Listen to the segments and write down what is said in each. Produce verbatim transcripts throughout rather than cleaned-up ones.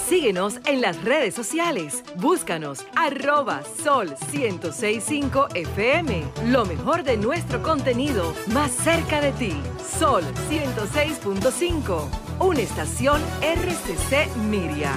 Síguenos en las redes sociales. Búscanos arroba sol ciento seis punto cinco F M. Lo mejor de nuestro contenido más cerca de ti. Sol ciento seis punto cinco. Una estación R C C Miria.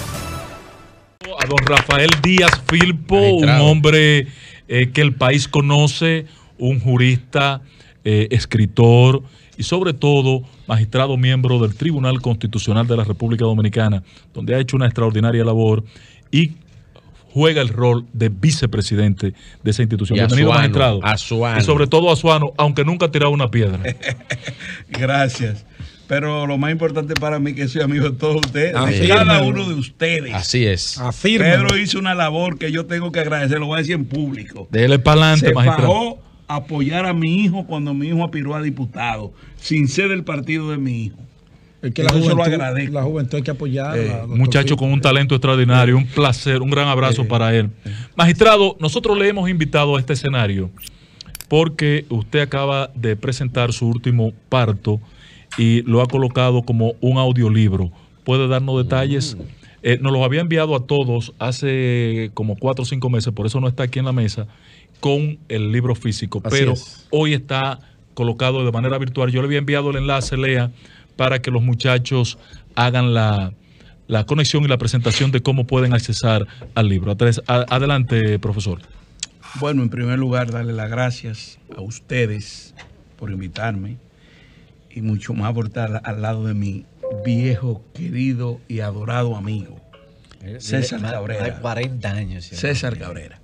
A don Rafael Díaz Filpo, un hombre eh, que el país conoce, un jurista, eh, escritor y sobre todo magistrado miembro del Tribunal Constitucional de la República Dominicana, donde ha hecho una extraordinaria labor y juega el rol de vicepresidente de esa institución. Y Bienvenido, Azuano, magistrado. Azuano. Y sobre todo a Azuano, aunque nunca ha tirado una piedra. Gracias. Pero lo más importante para mí es que soy amigo de todos ustedes, Así de cada es. uno de ustedes. Así es. Afírmalo. Pedro hizo una labor que yo tengo que agradecer, lo voy a decir en público. Dele para adelante, Se magistrado. bajó a apoyar a mi hijo cuando mi hijo aspiró a diputado, sin ser del partido de mi hijo. Es que la Eso se lo juventud, agradezco. la juventud hay que apoyarla. Eh, doctor Muchacho Filpo. con un talento extraordinario, un placer, un gran abrazo Eh, para él. Magistrado, nosotros le hemos invitado a este escenario porque usted acaba de presentar su último parto y lo ha colocado como un audiolibro. ¿Puede darnos detalles? Eh, nos los había enviado a todos hace como cuatro o cinco meses, por eso no está aquí en la mesa, con el libro físico. Así Pero es. hoy está colocado de manera virtual. Yo le había enviado el enlace, Lea, para que los muchachos hagan la, la conexión y la presentación de cómo pueden accesar al libro. Atrás- a- Adelante, profesor. Bueno, en primer lugar, darle las gracias a ustedes por invitarme y mucho más por estar al lado de mi viejo, querido y adorado amigo, César Cabrera. Hay cuarenta años. ¿sí? César Cabrera.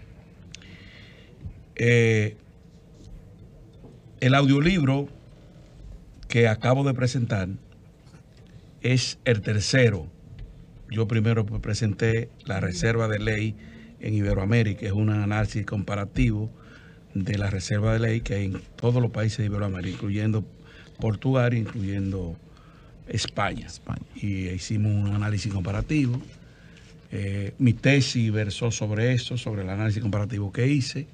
Eh, el audiolibro que acabo de presentar es el tercero. Yo primero pues presenté la reserva de ley en Iberoamérica, es un análisis comparativo de la reserva de ley que hay en todos los países de Iberoamérica, incluyendo Portugal, incluyendo España. España. Y hicimos un análisis comparativo. Eh, mi tesis versó sobre eso, sobre el análisis comparativo que hice.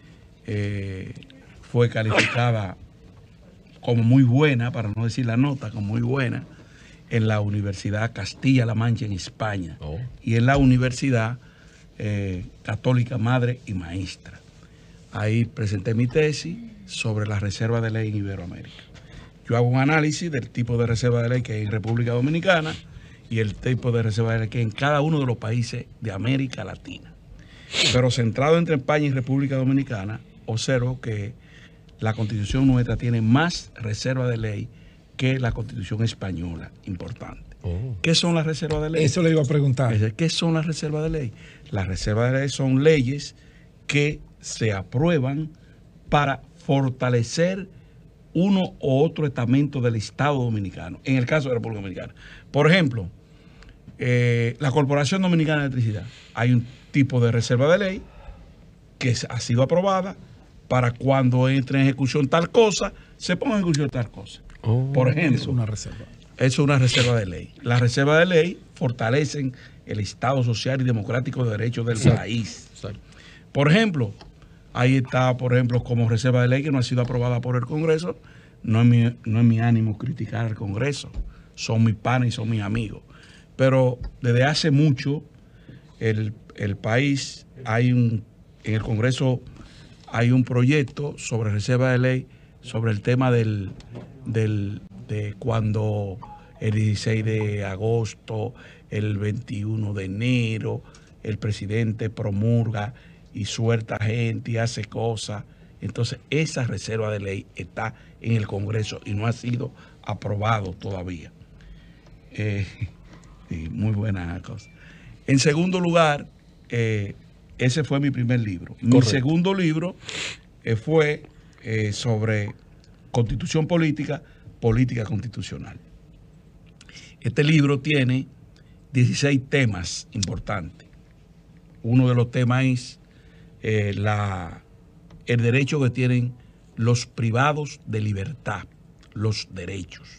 Eh, fue calificada como muy buena, para no decir la nota, como muy buena, en la Universidad Castilla-La Mancha en España Oh. y en la Universidad eh, Católica Madre y Maestra. Ahí presenté mi tesis sobre la reserva de ley en Iberoamérica. Yo hago un análisis del tipo de reserva de ley que hay en República Dominicana y el tipo de reserva de ley que hay en cada uno de los países de América Latina. Pero centrado entre España y República Dominicana, observo que la Constitución nuestra tiene más reserva de ley que la Constitución española, importante. Oh. ¿Qué son las reservas de ley? Eso le iba a preguntar. Es decir, ¿qué son las reservas de ley? Las reservas de ley son leyes que se aprueban para fortalecer uno u otro estamento del Estado Dominicano, en el caso de la República Dominicana. Por ejemplo, eh, la Corporación Dominicana de Electricidad. Hay un tipo de reserva de ley que ha sido aprobada para cuando entre en ejecución tal cosa, se ponga en ejecución tal cosa. Oh. Por ejemplo, Es una reserva. es una reserva de ley. Las reservas de ley fortalecen el Estado social y democrático de derechos del Exacto. país. Exacto. Por ejemplo, ahí está, por ejemplo, como reserva de ley que no ha sido aprobada por el Congreso. No es mi, no es mi ánimo criticar al Congreso. Son mis panas y son mis amigos. Pero desde hace mucho, el, el país, hay un, en el Congreso hay un proyecto sobre reserva de ley, sobre el tema del, del de cuando el dieciséis de agosto, el veintiuno de enero, el presidente promulga y suelta gente y hace cosas. Entonces, esa reserva de ley está en el Congreso y no ha sido aprobado todavía. Eh, sí, muy buena cosa. En segundo lugar, eh, ese fue mi primer libro. Mi Correcto. segundo libro eh, fue eh, sobre constitución política, política constitucional. Este libro tiene dieciséis temas importantes. Uno de los temas es eh, la, el derecho que tienen los privados de libertad, los derechos.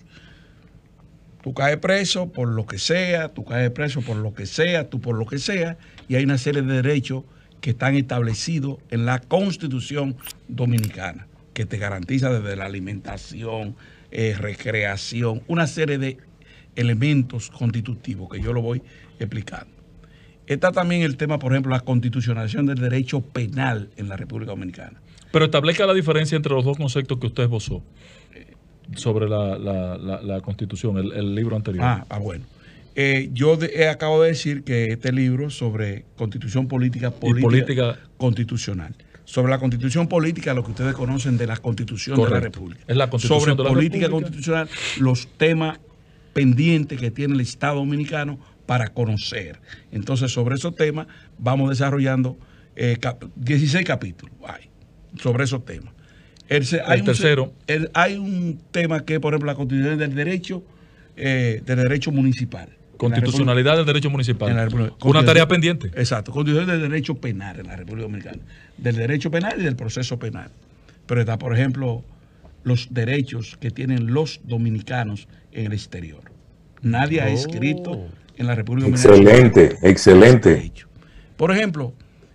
Tú caes preso por lo que sea, tú caes preso por lo que sea, tú por lo que sea, y hay una serie de derechos que están establecidos en la Constitución Dominicana, que te garantiza desde la alimentación, eh, recreación, una serie de elementos constitutivos, que yo lo voy explicando. Está también el tema, por ejemplo, la constitucionalización del derecho penal en la República Dominicana. Pero establezca la diferencia entre los dos conceptos que usted esbozó sobre la, la, la, la Constitución, el, el libro anterior. Ah, ah bueno. Eh, yo de, eh, acabo de decir que este libro sobre Constitución política, política, política constitucional. Sobre la Constitución política, lo que ustedes conocen de la Constitución Correcto. de la República. Es la Constitución sobre de la política República. constitucional, los temas pendientes que tiene el Estado Dominicano para conocer. Entonces, sobre esos temas vamos desarrollando eh, cap dieciséis capítulos hay, sobre esos temas. El, hay el tercero. Un, el, hay un tema que, por ejemplo, la Constitución del derecho, eh, del derecho municipal. Constitucionalidad del derecho municipal. Una tarea pendiente. Exacto. Constitución del derecho penal en la República Dominicana. Del derecho penal y del proceso penal. Pero está, por ejemplo, los derechos que tienen los dominicanos en el exterior. Nadie oh. ha escrito en la República Dominicana. Excelente, excelente. Por ejemplo,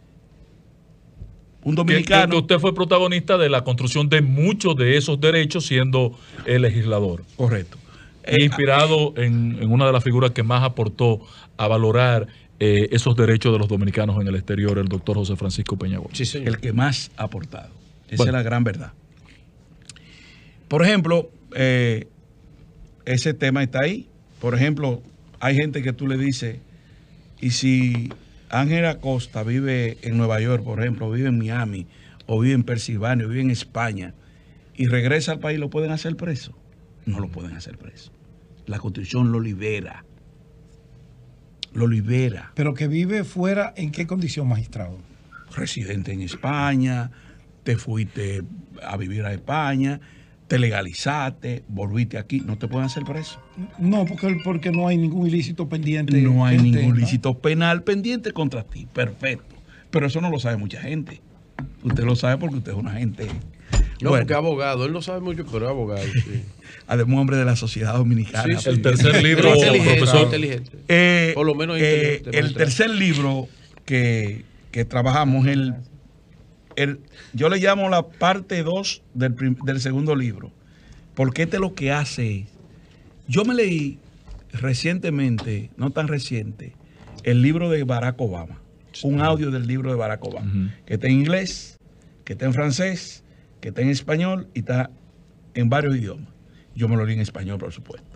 un dominicano. Que, que usted fue protagonista de la construcción de muchos de esos derechos siendo el legislador. Correcto. E inspirado en, en una de las figuras que más aportó a valorar eh, esos derechos de los dominicanos en el exterior, el doctor José Francisco Peña Gómez. Sí, señor. El que más ha aportado. Esa bueno. es la gran verdad. Por ejemplo, eh, ese tema está ahí. Por ejemplo, hay gente que tú le dices, y si Ángel Acosta vive en Nueva York, por ejemplo, vive en Miami, o vive en Pensilvania, o vive en España, y regresa al país, ¿lo pueden hacer preso? No lo pueden hacer preso. La Constitución lo libera. Lo libera. Pero que vive fuera, ¿en qué condición, magistrado? Residente en España, te fuiste a vivir a España, te legalizaste, volviste aquí, no te pueden hacer preso. No, porque, porque no hay ningún ilícito pendiente. No hay ningún tema. ilícito penal pendiente contra ti. Perfecto. Pero eso no lo sabe mucha gente. Usted lo sabe porque usted es una gente... No, bueno, porque es abogado, él no sabe mucho, pero es abogado. Sí. Además, hombre de la sociedad dominicana. Sí, sí. El tercer libro, inteligente, profesor. Inteligente. Eh, Por lo menos eh, inteligente. El tercer libro que, que trabajamos, el, el, yo le llamo la parte dos del, del segundo libro, porque este lo que hace, yo me leí recientemente, no tan reciente, el libro de Barack Obama, sí. un audio del libro de Barack Obama, uh-huh. que está en inglés, que está en francés, que está en español y está en varios idiomas. Yo me lo leí en español, por supuesto.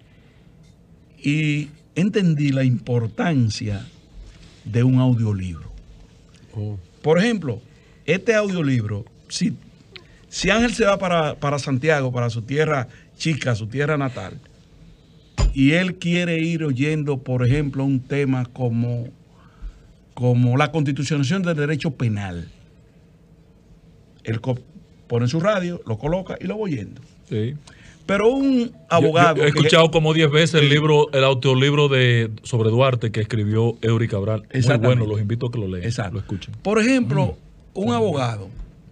Y entendí la importancia de un audiolibro. Oh. Por ejemplo, este audiolibro, si, si Ángel se va para, para Santiago, para su tierra chica, su tierra natal, y él quiere ir oyendo, por ejemplo, un tema como, como la constitucionalización del derecho penal, él pone su radio, lo coloca y lo va oyendo. Sí. Pero un abogado... Yo, yo he escuchado que, como diez veces el libro, el audiolibro de sobre Duarte que escribió Eury Cabral. Muy bueno, los invito a que lo lean, Exacto. lo escuchen. Por ejemplo, mm. un abogado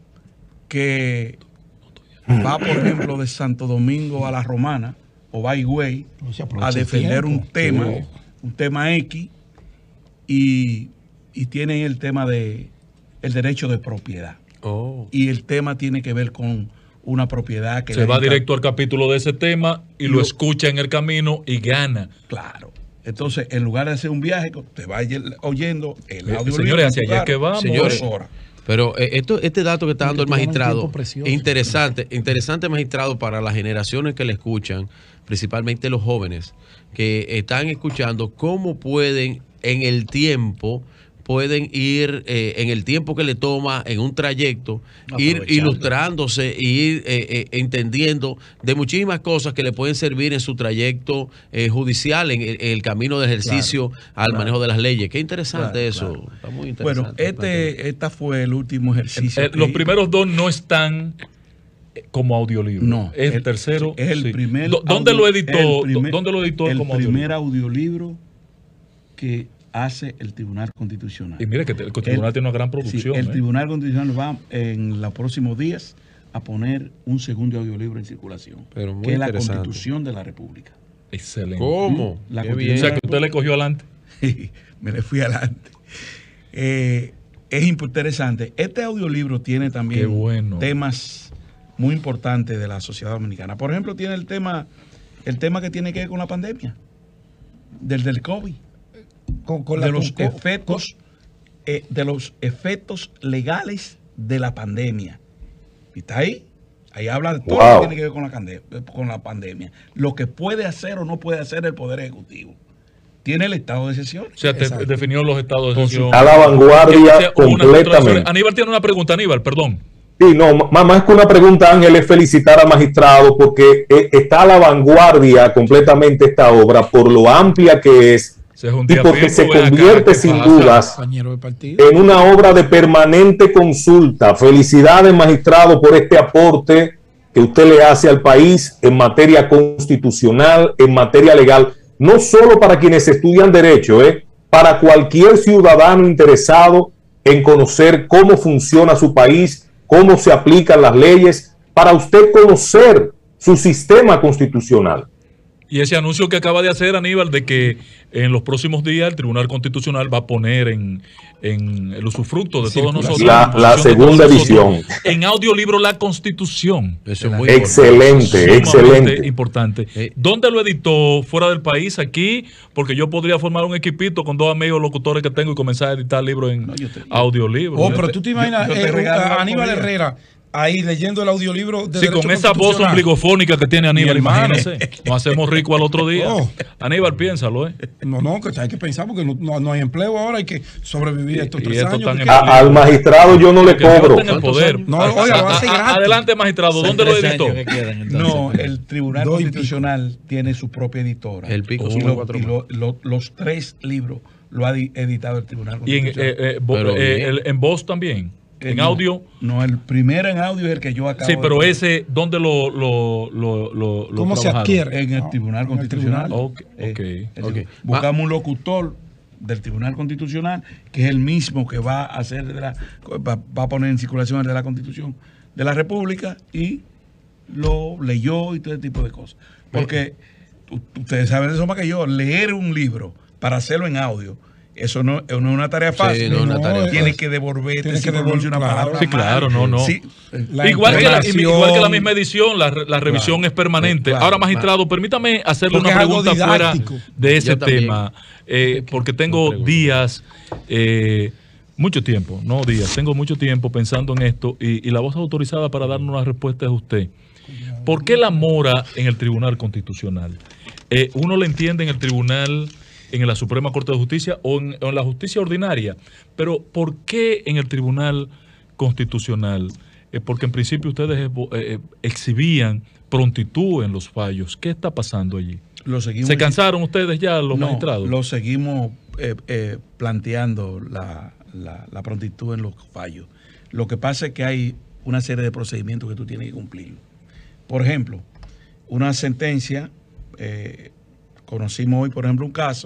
que va, por ejemplo, de Santo Domingo a La Romana o va a Higüey a defender un tema, sí. un tema X, y, y tiene el tema de el derecho de propiedad. Oh. Y el tema tiene que ver con una propiedad que... Se va directo al capítulo de ese tema y lo, lo escucha en el camino y gana. Claro. Entonces, en lugar de hacer un viaje, te va oyendo el audio. Señores, hacia allá que vamos. Señores, pero eh, esto, este dato que está dando el magistrado es interesante, interesante, magistrado, para las generaciones que le escuchan, principalmente los jóvenes, que están escuchando cómo pueden en el tiempo... pueden ir eh, en el tiempo que le toma en un trayecto, ir ilustrándose e ir eh, eh, entendiendo de muchísimas cosas que le pueden servir en su trayecto eh, judicial, en el, en el camino de ejercicio claro, al claro. manejo de las leyes. Qué interesante claro, eso. Claro. Está muy interesante. Bueno, este, esta fue el último ejercicio. Eh, eh, los primeros dos no están como audiolibro. No. Es el tercero. Es el sí. primer. ¿Dónde audio, lo editó? Primer, ¿Dónde lo editó el como primer audiolibro? audiolibro que hace el Tribunal Constitucional. Y mire que el Tribunal el, tiene una gran producción. Sí, el ¿eh? Tribunal Constitucional va en los próximos días a poner un segundo audiolibro en circulación, Pero muy que es la Constitución de la República. Excelente. ¿Cómo? La o sea, que usted le cogió adelante. Me le fui adelante. Eh, es interesante. Este audiolibro tiene también bueno. temas muy importantes de la sociedad dominicana. Por ejemplo, tiene el tema el tema que tiene que ver con la pandemia, del del COVID, con, con de la, los con, efectos, eh, de los efectos legales de la pandemia. Y está ahí. Ahí habla de todo Wow. lo que tiene que ver con la, cande- con la pandemia. Lo que puede hacer o no puede hacer el Poder Ejecutivo. Tiene el estado de sesión. O sea, te definió los estados de sesión. A la vanguardia Que sea una completamente. contradicción. Aníbal tiene una pregunta, Aníbal, perdón. Sí, no, m- más que una pregunta, Ángel, es felicitar al magistrado porque eh, está a la vanguardia completamente esta obra por lo amplia que es Se es un y día porque fijo, se ven acá, convierte ¿qué sin pasa? dudas compañero de partido. en una obra de permanente consulta. Felicidades, magistrado, por este aporte que usted le hace al país en materia constitucional, en materia legal, no solo para quienes estudian derecho, ¿eh? Para cualquier ciudadano interesado en conocer cómo funciona su país, cómo se aplican las leyes, para usted conocer su sistema constitucional. Y ese anuncio que acaba de hacer Aníbal de que en los próximos días el Tribunal Constitucional va a poner en, en el usufructo de todos nosotros La, la segunda edición. en audiolibro la Constitución. Eso es muy Excelente, excelente. Importante. Eh. ¿Dónde lo editó? ¿Fuera del país? ¿Aquí? Porque yo podría formar un equipito con dos amigos locutores que tengo y comenzar a editar libros en No, yo te- audiolibro. Oh, Yo pero te- tú te imaginas yo te eh, regalo a la Aníbal comida. Herrera ahí leyendo el audiolibro de Sí, Derecho con esa voz Constitucional. ombligofónica que tiene Aníbal, Mi hermano. imagínese. Nos hacemos ricos al otro día. Oh. Aníbal, piénsalo, ¿eh? No, no, que hay que pensar porque no, no, no hay empleo ahora, hay que sobrevivir a estos Y tres esto años. tan porque- A- al magistrado yo no le Que Dios cobro. tenga el poder. No, oiga, lo hace A- a- gratis. Adelante, magistrado. ¿Dónde lo editó? No, el Tribunal Dos y Constitucional tiene su propia editora. El pico y suma lo- cuatro y más. lo- lo- los tres libros lo ha di- editado el Tribunal Y en, Constitucional. eh, eh, vo- Pero eh, bien. el- en voz también. Eh, En no, audio. No, el primero en audio es el que yo acabo Sí, de pero poner. ese, ¿dónde lo, lo, lo, lo, lo ¿Cómo se trabajaron? adquiere? En el No, Tribunal en el Constitucional. tribunal. Ok, Eh, ok, el- ok. Buscamos un locutor del Tribunal Constitucional, que es el mismo que va a hacer de la, va, va a poner en circulación el de la Constitución de la República, y lo leyó y todo ese tipo de cosas. Porque u- ustedes saben eso más que yo, leer un libro para hacerlo en audio, eso no, no es una tarea fácil. no es una tarea Tienes fácil. que devolverte Tienes si que pronuncia una devolver- palabra Sí, mal. claro, no, no. Sí. La Igual que, la, entonación. igual que la misma edición, la, re- la revisión es permanente. Claro, Ahora, magistrado, permítame hacerle Porque una es algo pregunta fuera didáctico. de ese Yo también. tema, eh, porque tengo días, eh, mucho tiempo, no días, tengo mucho tiempo pensando en esto y, y la voz autorizada para darnos una respuesta es usted. ¿Por qué la mora en el Tribunal Constitucional? Eh, uno le entiende en el Tribunal, en la Suprema Corte de Justicia o en, o en la justicia ordinaria, pero ¿por qué en el Tribunal Constitucional? Eh, porque en principio ustedes eh, eh, exhibían prontitud en los fallos. ¿Qué está pasando allí? Lo seguimos ¿Se cansaron ustedes ya los No, magistrados? Lo seguimos eh, eh, planteando la, la, la prontitud en los fallos. Lo que pasa es que hay una serie de procedimientos que tú tienes que cumplir. Por ejemplo, una sentencia, eh, conocimos hoy, por ejemplo, un caso,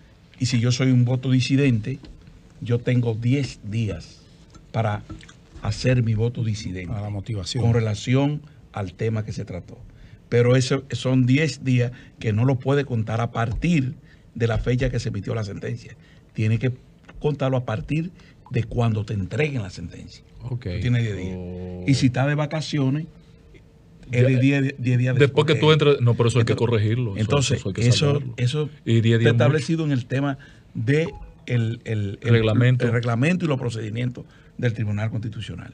y si yo soy un voto disidente, yo tengo diez días para hacer mi voto disidente A la motivación. con relación al tema que se trató. Pero eso son diez días que no lo puede contar a partir de la fecha que se emitió la sentencia. Tiene que contarlo a partir de cuando te entreguen la sentencia. Ok. Tú tienes diez días. Oh. Y si está de vacaciones, es de Ya, diez días Después que tú entres, no, pero eso hay que Entonces- corregirlo. eso- Entonces, eso hay que eso, salvarlo. eso Y diez está días establecido en el tema de el, el- el- Reglamento. el reglamento y los procedimientos del Tribunal Constitucional.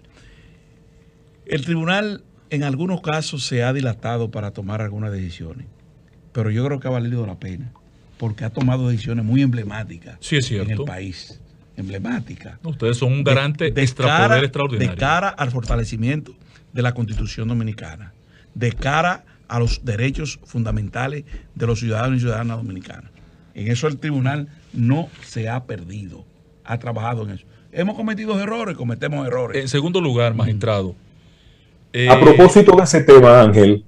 El tribunal en algunos casos se ha dilatado para tomar algunas decisiones, pero yo creo que ha valido la pena, porque ha tomado decisiones muy emblemáticas Sí, es en el cierto. país. Emblemáticas. No, ustedes son un garante de, de extrapoder cara, extraordinario. de cara al fortalecimiento de la Constitución Dominicana, de cara a los derechos fundamentales de los ciudadanos y ciudadanas dominicanas. En eso el tribunal no se ha perdido, ha trabajado en eso. Hemos cometido errores, cometemos errores. En segundo lugar, magistrado. eh, A propósito de ese tema, Ángel,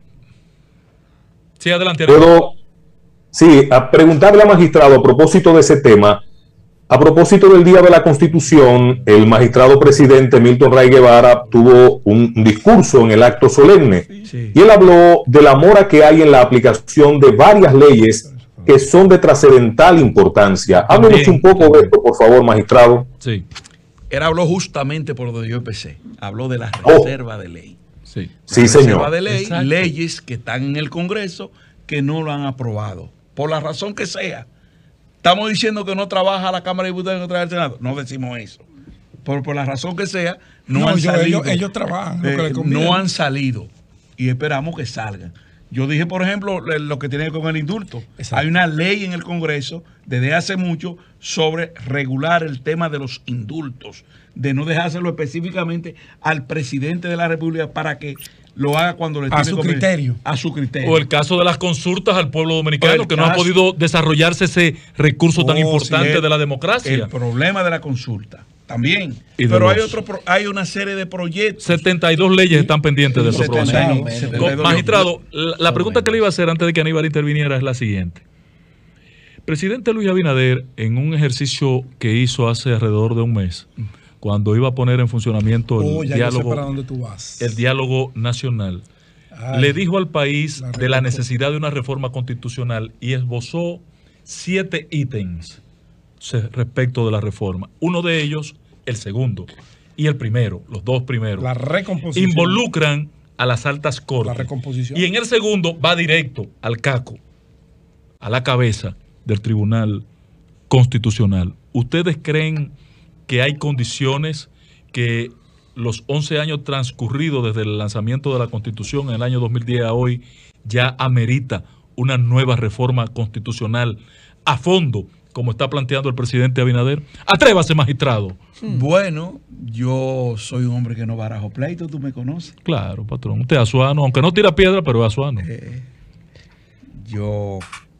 Sí, adelante. puedo, sí, a preguntarle al magistrado a propósito de ese tema. A propósito del Día de la Constitución, el magistrado presidente Milton Ray Guevara tuvo un discurso en el acto solemne Sí. y él habló de la mora que hay en la aplicación de varias leyes que son de trascendental importancia. Háblenos También, un poco también. de esto, por favor, magistrado. Sí, Él habló justamente por donde yo empecé. Habló de la Oh. reserva de ley. sí. Sí, La señor. reserva de ley, Exacto. leyes que están en el Congreso que no lo han aprobado, por la razón que sea. Estamos diciendo que no trabaja la Cámara de Diputados y no trabaja el Senado. No decimos eso. Por, por la razón que sea, no, no han yo, salido. Ellos, ellos trabajan. Lo eh, que les conviene. No han salido. Y esperamos que salgan. Yo dije, por ejemplo, lo que tiene que ver con el indulto. Exacto. Hay una ley en el Congreso desde hace mucho sobre regular el tema de los indultos, de no dejárselo específicamente al presidente de la República para que lo haga cuando le a su criterio. A su criterio. O el caso de las consultas al pueblo dominicano, que caso, no ha podido desarrollarse ese recurso oh, tan importante sí, el, de la democracia. El problema de la consulta. También. Pero hay otro hay una serie de proyectos. setenta y dos leyes están pendientes de su aprobación. Magistrado, la, la pregunta que le iba a hacer antes de que Aníbal interviniera es la siguiente. Presidente Luis Abinader, en un ejercicio que hizo hace alrededor de un mes, cuando iba a poner en funcionamiento el, oh, diálogo, para dónde tú vas. el diálogo nacional, Ay, le dijo al país la de la necesidad de una reforma constitucional y esbozó siete ítems respecto de la reforma. Uno de ellos, el segundo, y el primero, los dos primeros, la recomposición, involucran a las altas cortes. La recomposición. Y en el segundo va directo al caco, a la cabeza del Tribunal Constitucional. ¿Ustedes creen que hay condiciones que los once años transcurridos desde el lanzamiento de la Constitución en el año dos mil diez a hoy ya amerita una nueva reforma constitucional a fondo, como está planteando el presidente Abinader? Atrévase, magistrado. Bueno, yo soy un hombre que no barajo pleito, tú me conoces. Claro, patrón. Usted es azuano, aunque no tira piedra, pero es azuano. Eh, yo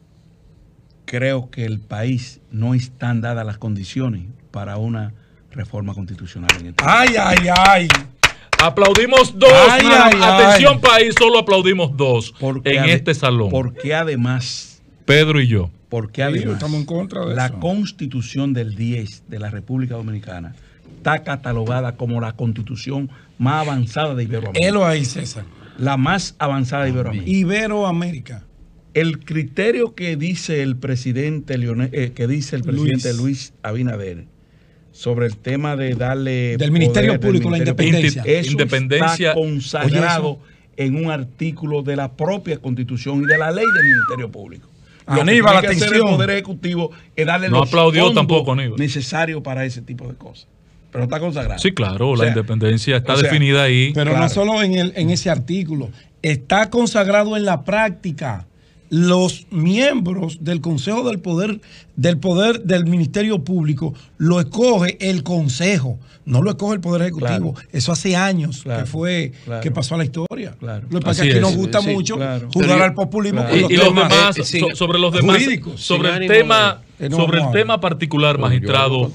creo que el país no están dadas las condiciones para una reforma constitucional en el país. Ay, ay, ay. Aplaudimos dos. Ay, ay, Atención, ay. país, solo aplaudimos dos porque en este salón. Porque además, Pedro y yo. Porque además, sí, estamos en contra de la eso. Constitución del diez de la República Dominicana está catalogada como la constitución más avanzada de Iberoamérica. Él lo ahí, César. La más avanzada de Iberoamérica. Iberoamérica. El criterio que dice el presidente Leonel, eh, que dice el presidente Luis. Luis Abinader sobre el tema de darle del Ministerio Público la independencia. Eso independencia está consagrado en un artículo de la propia Constitución y de la ley del Ministerio Público. Aníbal, que atención. El Poder Ejecutivo es darle no los aplaudió fondos tampoco, Aníbal. necesarios para ese tipo de cosas. Pero está consagrado. Sí, claro, o la sea, independencia está o sea, definida ahí. Pero claro. no solo en, el, en ese artículo, está consagrado en la práctica. Los miembros del Consejo del Poder, del Poder del Ministerio Público, lo escoge el Consejo, no lo escoge el Poder Ejecutivo. Claro. Eso hace años claro. que fue claro. que pasó a la historia. Claro. Lo que pasa es que aquí nos gusta sí, mucho claro. jugar al populismo claro. con los y, y temas, los demás, eh, so, sobre los demás, jurídicos, sobre el tema, de, no, sobre no, el tema particular, no, magistrado,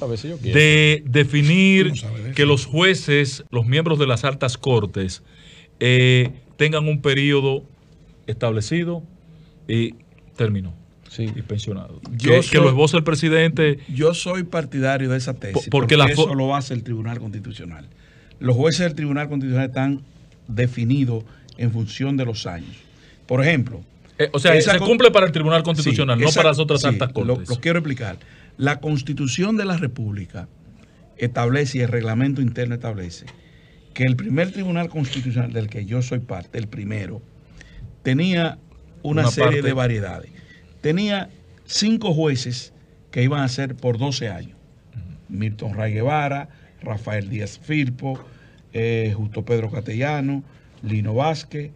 de definir de que los jueces, los miembros de las altas cortes, eh, tengan un periodo establecido y terminó. Sí. Y pensionado. Yo que, soy, que lo esboza el presidente. Yo soy partidario de esa tesis. Porque, porque la eso lo hace el Tribunal Constitucional. Los jueces del Tribunal Constitucional están definidos en función de los años. Por ejemplo. Eh, o sea, se con... cumple para el Tribunal Constitucional, sí, no esa, para las otras sí, altas cortes. Lo, lo quiero explicar. La Constitución de la República establece y el reglamento interno establece que el primer Tribunal Constitucional del que yo soy parte, el primero, tenía una, una serie parte. de variedades. Tenía cinco jueces que iban a ser por doce años. Uh-huh. Milton Ray Guevara, Rafael Díaz Firpo, eh, Justo Pedro Castellano, Lino Vázquez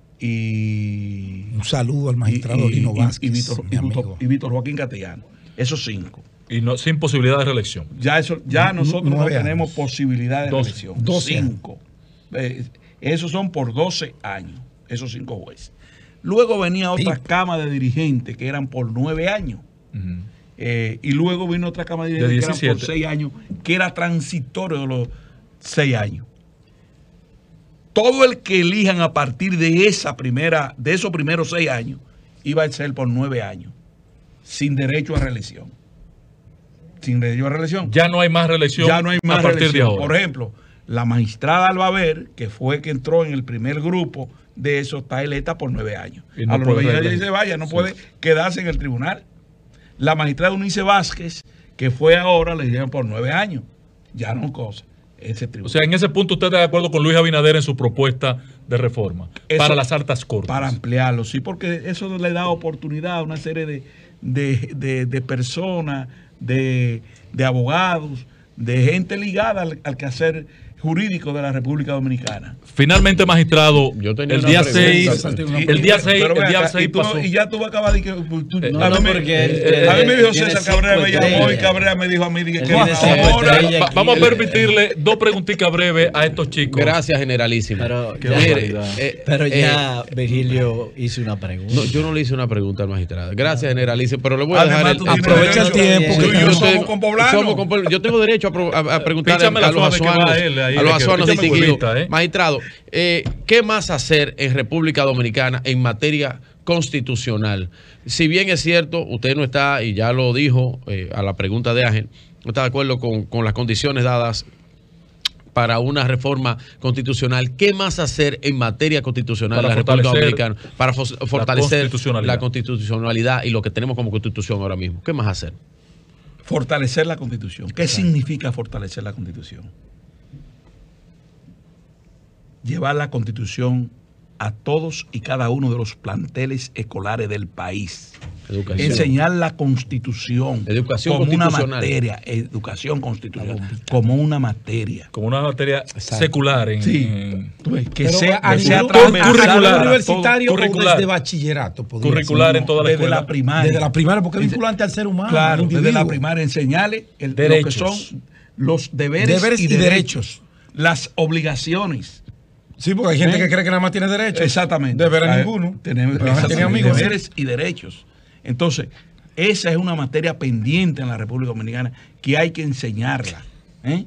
y... Un saludo al magistrado y, Lino y, Vázquez, y, Víctor, mi y, amigo. y Víctor Joaquín Castellano. Esos cinco. Y no, sin posibilidad de reelección. Ya, eso, ya nosotros no, no tenemos años. posibilidad de doce, reelección. doce cinco. Eh, esos son por doce años, esos cinco jueces. Luego venía otra sí. cama de dirigentes que eran por nueve años. Uh-huh. eh, y luego vino otra cama de dirigentes de que eran por seis años, que era transitorio de los seis años. Todo el que elijan a partir de esa primera, de esos primeros seis años, iba a ser por nueve años, sin derecho a reelección. Sin derecho a reelección. Ya no hay más reelección. Ya no hay más a partir reelección. de ahora. Por ejemplo, la magistrada Albaver, que fue que entró en el primer grupo de eso, está electa por nueve años. Y no a los nueve años reelegir. dice, vaya, no sí. puede quedarse en el tribunal. La magistrada Unice Vázquez, que fue ahora, le dieron por nueve años. Ya no cosa. Ese tribunal. O sea, en ese punto usted está de acuerdo con Luis Abinader en su propuesta de reforma Eso, para las altas cortes. Para ampliarlo, sí, porque eso le da oportunidad a una serie de, de, de, de personas, de, de abogados, de gente ligada al, al quehacer jurídico de la República Dominicana. Finalmente, magistrado, el día seis, el día seis, el día seis pasó. Y ya tú vas a acabar de que tú, eh, no, a, mí no, me, eh, a mí me dijo eh, César Cabrera, me llamó y Cabrera me dijo a mí que, que ahora va, vamos a permitirle dos preguntitas breves a estos chicos. Gracias, generalísimo. Pero ya, mire, eh, pero ya eh, Virgilio hizo una pregunta. No, yo no le hice una pregunta al magistrado. Gracias, generalísimo, pero le voy a dejar el, aprovecha el tiempo. Que yo somos con poblanos. Yo tengo derecho a, a, a preguntarle a los azuanos, a los azuanos distinguidos. Eh. Magistrado, eh, ¿qué más hacer en República Dominicana en materia constitucional? Si bien es cierto, usted no está, y ya lo dijo eh, a la pregunta de Ángel, no está de acuerdo con, con las condiciones dadas para una reforma constitucional. ¿Qué más hacer en materia constitucional en la República Dominicana para fortalecer la constitucionalidad. la constitucionalidad y lo que tenemos como constitución ahora mismo? ¿Qué más hacer? Fortalecer la constitución. ¿Qué significa fortalecer la constitución? Llevar la constitución a todos y cada uno de los planteles escolares del país. Educación. Enseñar la constitución educación como una materia, educación constitucional, como una materia. Como una materia Exacto. secular. En, sí. en, que Pero sea, a sea curricular, universitario curricular. o desde bachillerato. Curricular en toda la desde escuela. la primaria. Desde la primaria, porque es vinculante al ser humano. Claro, desde la primaria. Enseñarle el, lo que son los deberes, deberes y, y derechos. derechos. Las obligaciones. Sí, porque hay gente ¿Eh? que cree que nada más tiene derechos. Exactamente. Deberes a ninguno. Tenemos tiene amigos. Deberes y derechos. Entonces, esa es una materia pendiente en la República Dominicana que hay que enseñarla. ¿eh?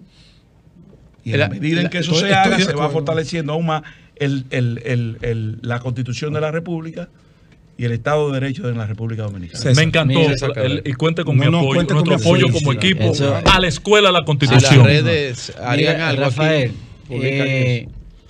Y en la medida en que eso se haga, se va fortaleciendo aún más el, el, el, el, la Constitución de la República y el Estado de Derecho de la República Dominicana. César, me encantó el, y cuente con no, mi apoyo, no, nuestro apoyo como sí, equipo eso, a la escuela, a la Constitución. A las redes harían algo. Rafael, eh,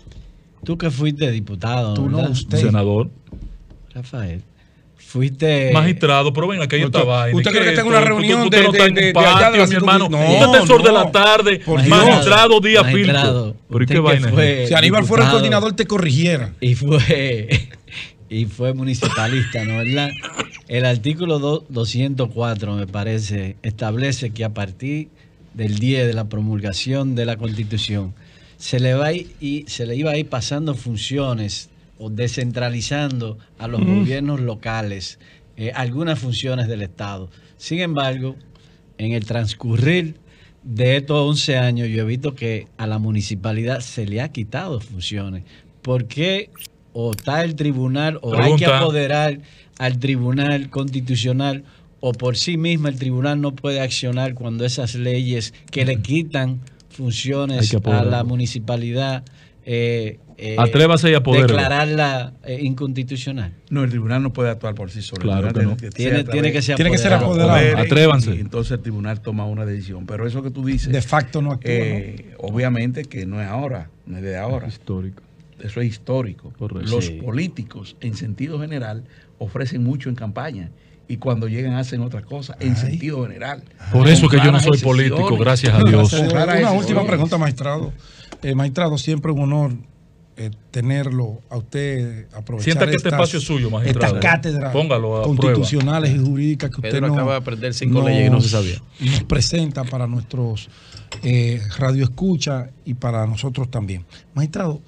tú que fuiste diputado, tú no, usted. Senador. Rafael. Fuiste magistrado, pero ven, aquí hay esta vaina. ¿Usted cree que tengo una reunión usted, usted de, no de, está en un patio, de, mi hermano? No, usted está en sol no, de la tarde, magistrado Díaz Filpo. ¿Pero qué vaina? Si Aníbal fuera el coordinador, te corrigiera. Y fue y fue municipalista, ¿no? ¿Verdad? El artículo doscientos cuatro, me parece, establece que a partir del día de la promulgación de la Constitución se le va a ir, y se le iba a ir pasando funciones o descentralizando a los mm. gobiernos locales eh, algunas funciones del Estado. Sin embargo, en el transcurrir de estos once años, yo he visto que a la municipalidad se le ha quitado funciones. ¿Por qué o está el tribunal o Pregunta. hay que apoderar al tribunal constitucional o por sí misma el tribunal no puede accionar cuando esas leyes que mm. le quitan funciones a la municipalidad eh, Eh, Atrévase y apodere. Declararla eh, inconstitucional. No, el tribunal no puede actuar por sí solo. Claro que no. Que tiene, tiene que ser tiene que ser apoderado. Atrévanse. Y entonces el tribunal toma una decisión. Pero eso que tú dices. De facto no actúa. Eh, ¿no? Obviamente que no es ahora, no es de ahora. Es histórico. Eso es histórico. Correcto. Los sí. políticos, en sentido general, ofrecen mucho en campaña. Y cuando llegan hacen otra cosa, en Ay. sentido general. Por eso que yo no soy político, gracias a Dios. Una última pregunta, magistrado. Eh, magistrado, siempre un honor. Eh, tenerlo a usted aprovechar Sienta que estas, este espacio es suyo, magistrado. Estas cátedras Póngalo a constitucionales prueba. y jurídicas que Pedro usted nos, acaba de aprender cinco nos, leyes y no se sabía. Nos presenta para nuestros eh, radioescuchas y para nosotros también. Magistrado,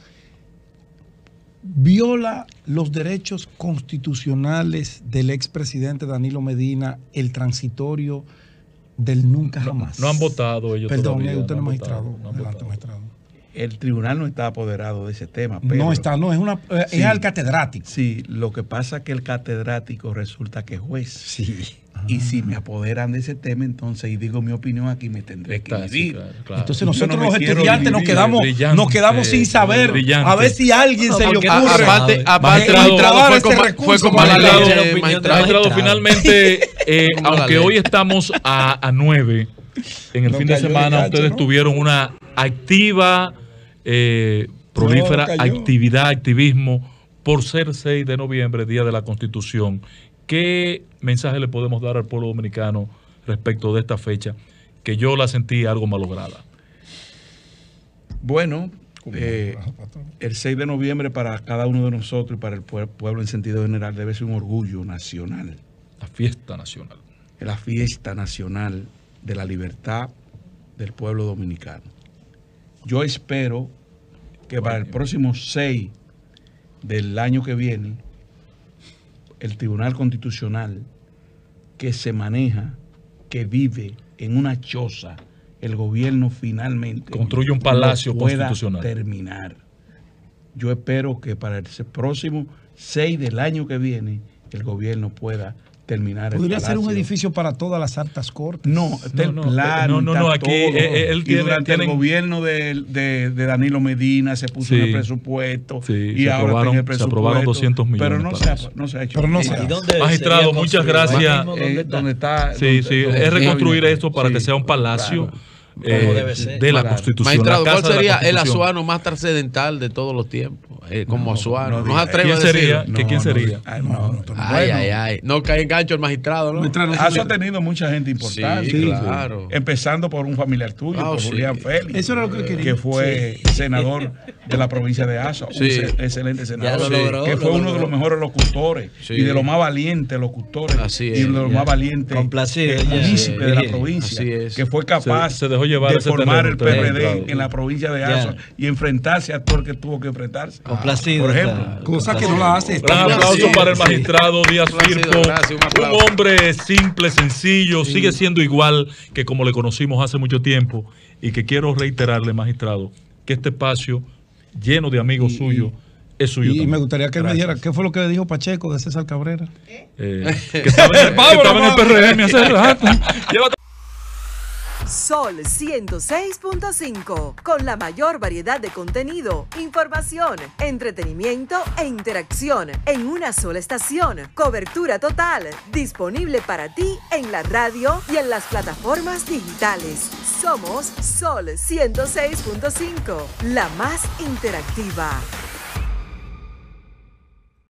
¿viola los derechos constitucionales del expresidente Danilo Medina el transitorio del nunca jamás? No, no han votado ellos Perdón, todavía. usted no, no magistrado. Votado, no Adelante, magistrado. El tribunal no está apoderado de ese tema. Pedro. No está, no, es una eh, sí, es al catedrático. Sí, lo que pasa es que el catedrático resulta que es juez. Sí. Y si me apoderan de ese tema, entonces, y digo mi opinión aquí, me tendré está, que dividir. Sí, claro, claro. Entonces nosotros no los estudiantes nos quedamos, brillante, nos quedamos sin saber. Brillante. A ver si a alguien no, se le ocurre. Aparte, aparte fue con, fue con mala leche. Magistrado, finalmente, eh, aunque hoy estamos a, a nueve, en el no fin de semana gacho, ustedes ¿no? tuvieron una activa... Eh, prolífera no, actividad, activismo por ser seis de noviembre, Día de la Constitución. ¿Qué mensaje le podemos dar al pueblo dominicano respecto de esta fecha que yo la sentí algo malograda? Bueno, Eh, el seis de noviembre para cada uno de nosotros y para el pueblo en sentido general debe ser un orgullo nacional. La fiesta nacional. La fiesta nacional de la libertad del pueblo dominicano. Yo espero que para el próximo seis del año que viene, el Tribunal Constitucional, que se maneja, que vive en una choza, el gobierno finalmente construye un palacio pueda constitucional. Terminar. Yo espero que para el próximo seis del año que viene, el gobierno pueda terminar. ¿Podría ser un edificio para todas las altas cortes? No, está el plan. No, no, no, aquí eh, él y tiene, durante tienen, el gobierno de, de, de Danilo Medina se puso sí, en el presupuesto sí, y se ahora aprobaron, está en el presupuesto. Se aprobaron doscientos millones. Pero no, se ha, no se ha hecho. Pero no se ha. Magistrado, muchas gracias. Eh, ¿Dónde está? Sí, sí, donde, es reconstruir donde, esto para sí, que sea un palacio. Claro. Eh, debe ser. de la Claro. Constitución. Magistrado, la ¿cuál casa sería de la el Constitución? azuano más trascendental de todos los tiempos? Eh, como No, azuano. no ¿Nos atreve ¿Quién a decirlo? sería? No, ¿Que quién no, sería? Ay, no, no, no, Ay, bueno. ay, ay. No cae en gancho el magistrado, ¿no? Eso ha tenido mucha gente importante. Sí, claro. Empezando por un familiar tuyo, Ah, por sí. Julián Félix. Eso era lo que quería. Que fue senador de la provincia de Azua. Sí. Un ce- excelente senador. Ya lo logró, que fue lo uno de logró. los mejores locutores. Sí. Y de los más valientes locutores. Así y es, de los ya. más valientes. Complacido, eh, ya. munícipes de la Bien. provincia. Así es. Que fue capaz Se- se dejó llevar de ese formar terreno, el usted, P R D magistrado. en la provincia de Ya. Azua y enfrentarse a todo el que tuvo que enfrentarse. Complacido. Por ejemplo. está. Cosa que no la hace. Gran Gracias, aplauso sí, para el sí. magistrado Díaz Gracias, Firpo, gracias, un un aplauso. hombre simple, sencillo, sigue siendo igual que como le conocimos hace mucho tiempo y que quiero reiterarle, magistrado, que este espacio lleno de amigos suyos es suyo. Y también. me gustaría que él me Gracias. dijera qué fue lo que le dijo Pacheco de César Cabrera. Eh, que estaba en el, que estaba en el P R M hace rato. Llévate. Sol ciento seis punto cinco, con la mayor variedad de contenido, información, entretenimiento e interacción en una sola estación. Cobertura total, disponible para ti en la radio y en las plataformas digitales. Somos Sol ciento seis punto cinco, la más interactiva.